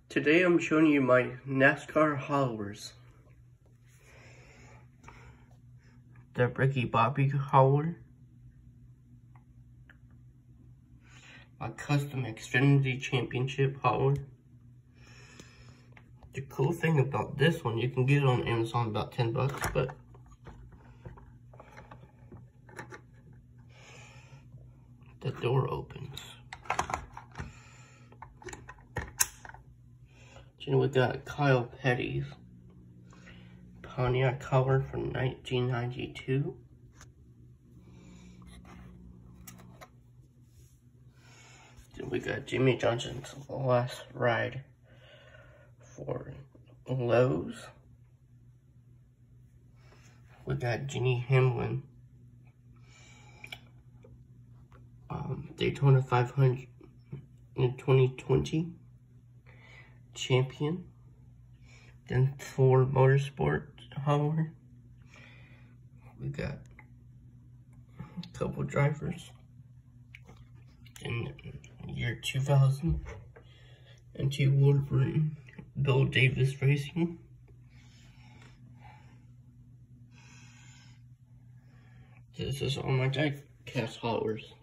Today I'm showing you my NASCAR haulers. The Ricky Bobby hauler. My custom Xfinity Championship hauler. The cool thing about this one, you can get it on Amazon about 10 bucks, but the door opens. Then we got Kyle Petty's Pontiac color from 1992. Then we got Jimmy Johnson's last ride for Lowe's. We got Jenny Hamlin Daytona 500 in 2020 champion. Then Ford Motorsport hauler. We got a couple drivers in year 2000 and two Wolverine Bill Davis Racing. This is all my diecast haulers.